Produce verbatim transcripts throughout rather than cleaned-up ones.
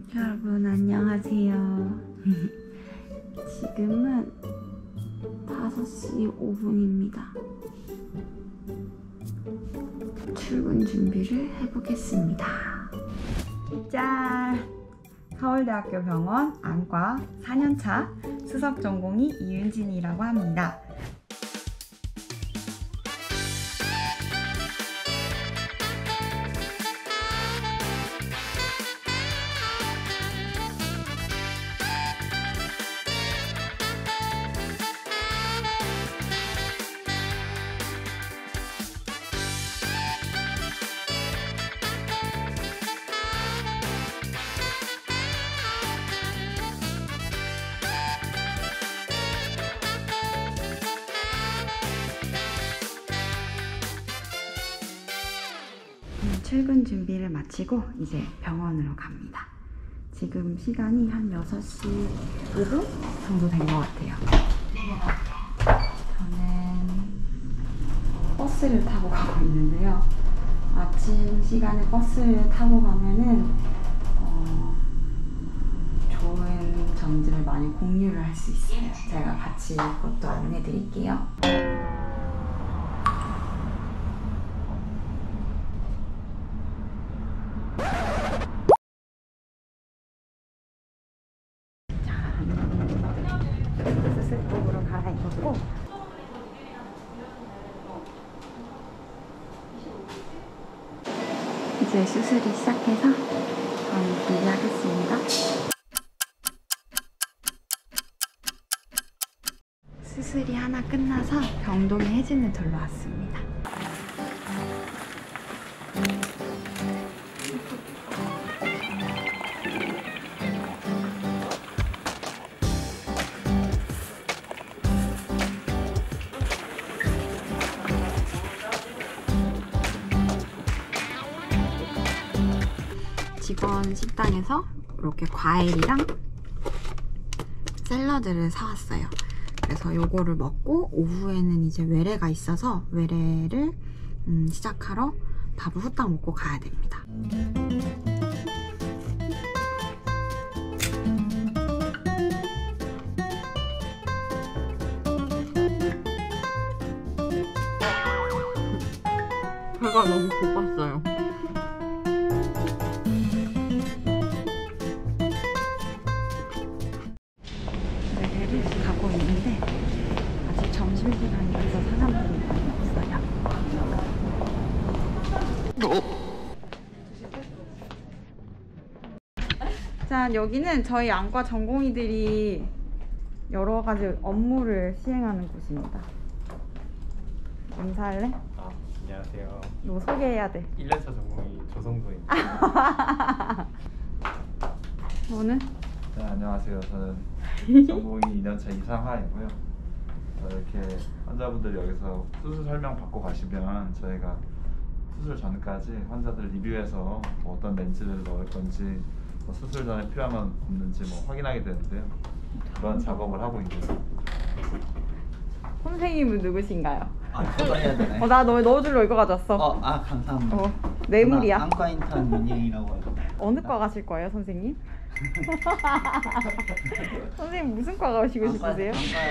여러분 안녕하세요. 지금은 다섯 시 오 분입니다. 출근 준비를 해보겠습니다. 짠! 서울대학교 병원 안과 사 년차 수석 전공의 이윤진이라고 합니다. 출근 준비를 마치고 이제 병원으로 갑니다. 지금 시간이 한 여섯 시 오 분 정도 된 것 같아요. 저는 버스를 타고 가고 있는데요. 아침 시간에 버스를 타고 가면은 어, 좋은 점들을 많이 공유를 할 수 있어요. 제가 같이 그것도 안내 드릴게요. 수술복으로 갈아입었고 이제 수술이 시작해서 저는 준비하겠습니다. 수술이 하나 끝나서 병동에 해진을 돌러 왔습니다. 직원 식당에서 이렇게 과일이랑 샐러드를 사왔어요. 그래서 요거를 먹고 오후에는 이제 외래가 있어서 외래를 음, 시작하러 밥을 후딱 먹고 가야 됩니다. 배가 너무 고팠어요. 가고 있는데 아직 점심시간이라서 사람들이 많이 없어요. 자, 여기는 저희 안과 전공의들이 여러 가지 업무를 시행하는 곳입니다. 인사할래? 아, 안녕하세요. 너 소개해야 돼. 일 년차 전공의 조성도입니다. 너는? 네, 안녕하세요. 저는 전공의 이 년차 이상하이고요. 어, 이렇게 환자분들이 여기서 수술 설명 받고 가시면 저희가 수술 전까지 환자들 리뷰해서 뭐 어떤 렌즈를 넣을 건지 뭐 수술 전에 필요한 건 없는지 뭐 확인하게 되는데요. 그런 작업을 하고 있습니다. 선생님은 누구신가요? 아, 저도 해야 되나요? 어, 나 너 넣어줄러 이거 가져왔어. 어, 아, 감사합니다. 어, 뇌물이야. 안과 인턴 윤예이라고 합니다. 어느 과 가실 거예요, 선생님? 선생님 무슨 과 가시고 싶으세요?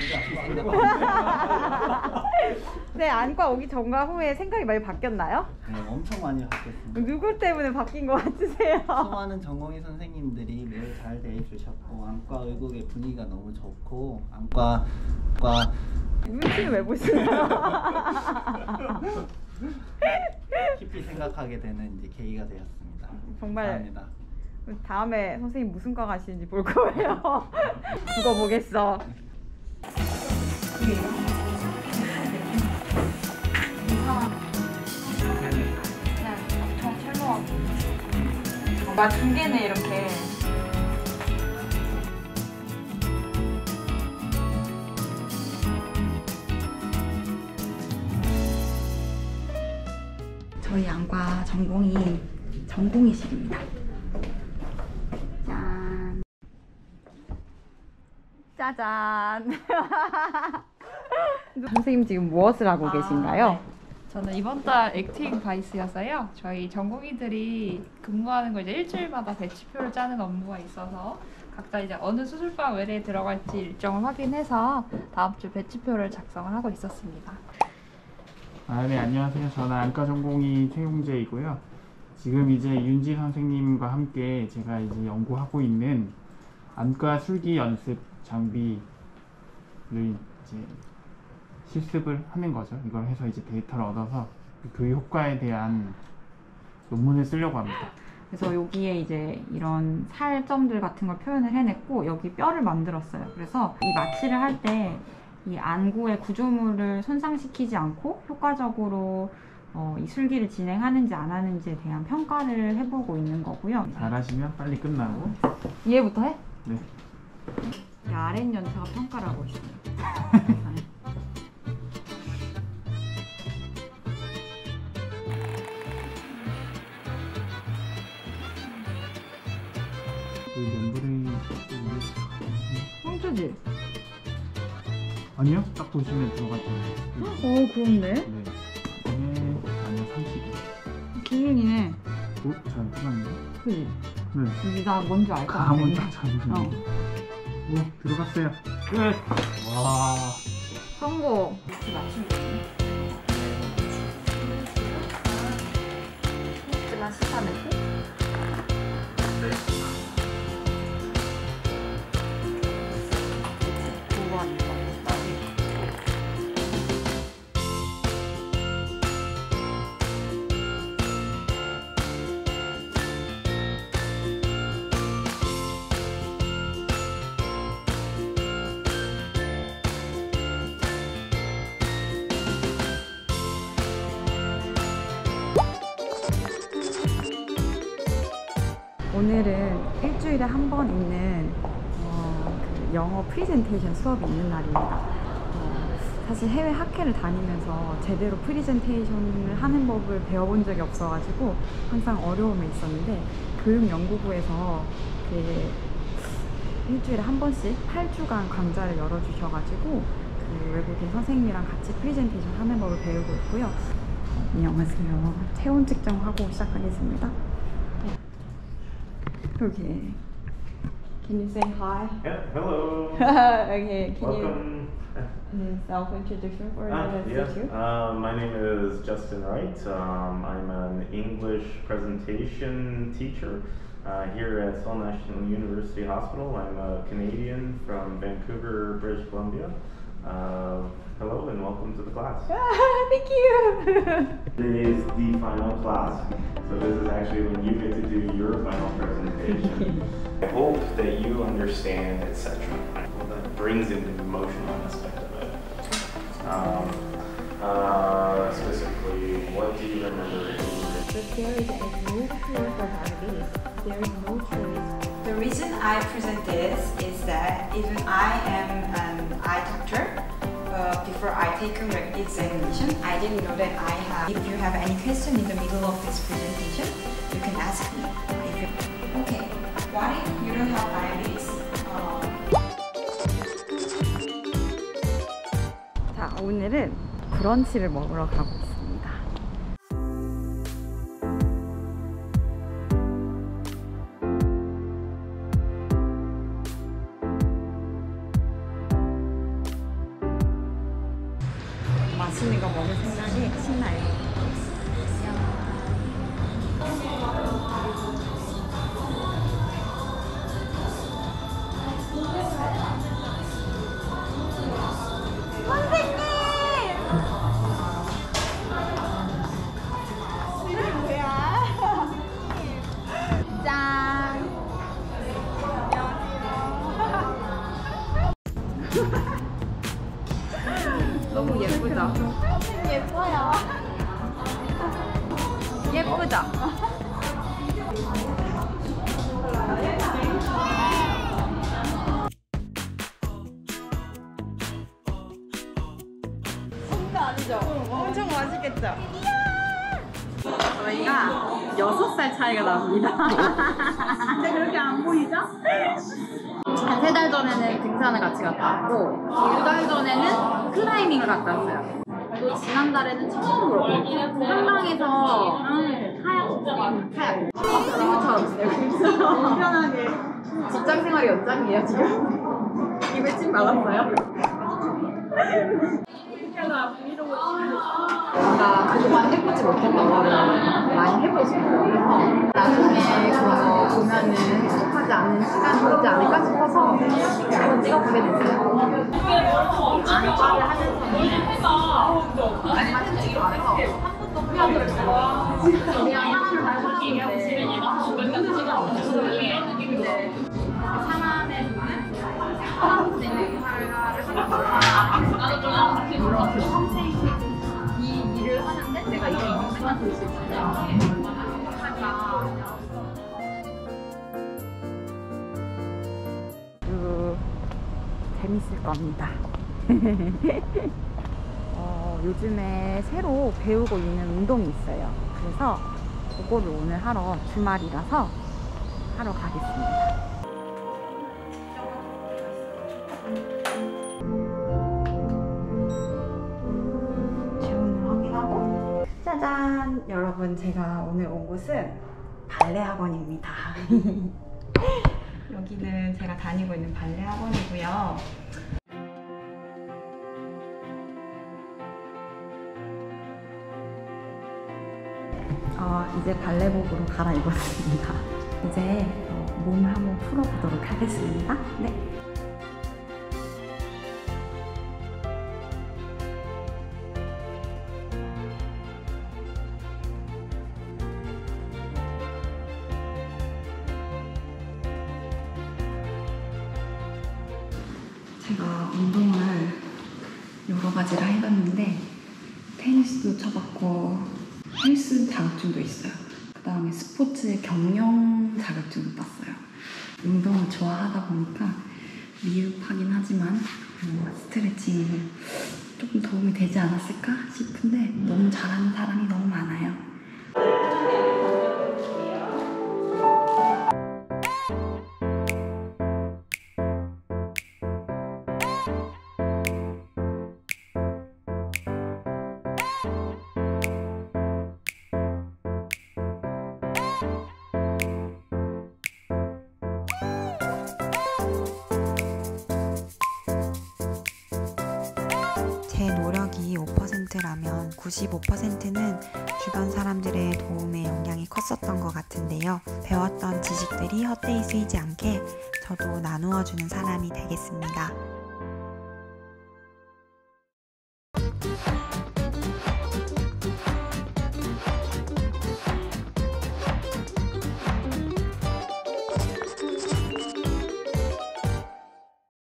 네, 안과 오기 전과 후에 생각이 많이 바뀌었나요? 네, 엄청 많이 바뀌었습니다. 누구 때문에 바뀐 것 같으세요? 수많은 전공의 선생님들이 매우 잘 대해주셨고 안과 의국의 분위기가 너무 좋고 안과 과 눈치는 왜 보시나요? 깊이 생각하게 되는 이제 계기가 되었습니다. 정말 감사합니다. 다음에 선생님 무슨 과 가시는지 볼 거예요. 두고 보겠어. 막 두 개네 이렇게. 저희 안과 전공이 전공의실입니다. 짠. 짜잔. 선생님 지금 무엇을 하고 아, 계신가요? 네. 저는 이번 달 액팅 바이스여서요. 저희 전공의들이 근무하는 거 이제 일주일마다 배치표를 짜는 업무가 있어서 각자 이제 어느 수술방 외래에 들어갈지 일정을 확인해서 다음 주 배치표를 작성을 하고 있었습니다. 아, 네, 안녕하세요. 저는 안과 전공의 최용재이고요. 지금 이제 윤지 선생님과 함께 제가 이제 연구하고 있는 안과 술기 연습 장비를 이제 실습을 하는 거죠. 이걸 해서 이제 데이터를 얻어서 그 효과에 대한 논문을 쓰려고 합니다. 그래서 여기에 이제 이런 살점들 같은 걸 표현을 해냈고 여기 뼈를 만들었어요. 그래서 이 마취를 할 때 이 안구의 구조물을 손상시키지 않고 효과적으로 어, 이 술기를 진행하는지 안 하는지에 대한 평가를 해보고 있는 거고요. 잘하시면 빨리 끝나고. 이해부터 해? 네. 아랫 연차가 평가를 하고 있어요. 그 멤브레인 홍주지? 아니요? 딱 보시면 들어가잖아요. 어 그렇네. 네. 네. 아니요, 삼십이. 기준이네. 오, 잘 들어갔네. 그지? 네. 여기 나 뭔지 알 것 같아. 한번 딱 잡으시면. 어. 오, 들어갔어요. 끝! 와. 성공. 맞춤. 하지만 시사냈고. 두 번. 오늘은 일주일에 한 번 있는 어, 그 영어 프리젠테이션 수업이 있는 날입니다. 어, 사실 해외 학회를 다니면서 제대로 프리젠테이션을 하는 법을 배워본 적이 없어가지고 항상 어려움이 있었는데 교육연구부에서 그 일주일에 한 번씩 팔 주간 강좌를 열어주셔가지고 그 외국인 선생님이랑 같이 프리젠테이션 하는 법을 배우고 있고요. 어, 안녕하세요. 체온 측정하고 시작하겠습니다. Okay. Can you say hi? Yeah, hello. Okay. Can Welcome. you self-introduction for Ah, us? yeah. Uh, my name is Justin Wright. Um, I'm an English presentation teacher uh, here at Seoul National University Hospital. I'm a Canadian from Vancouver, British Columbia. Uh, hello and welcome to the class. Thank you. Today is the final class, so this is actually when you get to do your final presentation. I hope that you understand, et cetera. That brings in the emotional aspect of it. Um, uh, specifically, what do you remember? But there is a no cure for diabetes. There is no cure. The reason I present this is that even I am an eye doctor. Uh, before I take a reg examination, I didn't know that I have. If you have any question in the middle of this presentation, you can ask me. If you, okay, what if you don't have diabetes? Uh, 자, 오늘은 브런치를 먹으러 가고 있습니다. 맛있는 거 먹을 생각이 신나요. 너무 예쁘다. 예뻐요. 예쁘다. 진짜 아니죠? 엄청 맛있겠죠? 저희가 여섯 살 차이가 납니다. 근데 그렇게 안 보이죠? 한 세 달 전에는 등산을 같이 갔다 왔고 두 달 전에는 클라이밍을 갔다 왔어요. 또 지난달에는 처음으로 한강에서 카약 카약 친구처럼 지내고 편하게 직장 생활이 연장이에요 지금. 입에 침 발랐어요? 뭔가 그동안 해보지 못했던 거를 많이 해보고 싶어요. 그래서 나중에 그거 보면은 행복하지 않은 시간이 되지 않을까 싶어서 한번 찍어보게 됐어요. 안과를 하면서 안마는 지금 안에서 한 번도 후회하지 못했어요. 그냥 하나를 다 하는데 모르는 시간 없는데 상암에 두는 사람들의 의사를 하는 물론 그 평생 이 일을 하는데 내가 이게 인생만 될 수 있을까? 그 재밌을 겁니다. 어, 요즘에 새로 배우고 있는 운동이 있어요. 그래서 그거를 오늘 하러 주말이라서 하러 가겠습니다. 짜잔! 여러분, 제가 오늘 온 곳은 발레 학원입니다. 여기는 제가 다니고 있는 발레 학원이고요. 어, 이제 발레복으로 갈아입었습니다. 이제 어, 몸을 한번 풀어보도록 하겠습니다. 네. 제가 운동을 여러 가지를 해봤는데 테니스도 쳐봤고 헬스 자격증도 있어요. 그 다음에 스포츠 경영 자격증도 땄어요. 운동을 좋아하다 보니까 미흡하긴 하지만 음, 스트레칭이 조금 도움이 되지 않았을까 싶은데 너무 잘하는 사람이 너무 많아요. 제 노력이 오 퍼센트라면 구십오 퍼센트는 주변 사람들의 도움에 영향이 컸었던 것 같은데요. 배웠던 지식들이 헛되이 쓰이지 않게 저도 나누어주는 사람이 되겠습니다.